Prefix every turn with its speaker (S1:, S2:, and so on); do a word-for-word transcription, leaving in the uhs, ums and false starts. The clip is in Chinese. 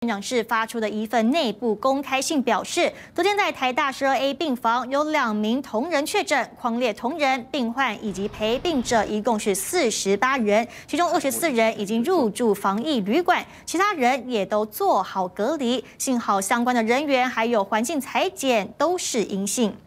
S1: 院长室发出的一份内部公开信表示，昨天在台大十二 A 病房有两名同仁确诊，匡列同仁、病患以及陪病者一共是四十八人，其中二十四人已经入住防疫旅馆，其他人也都做好隔离。幸好相关的人员还有环境采检都是阴性。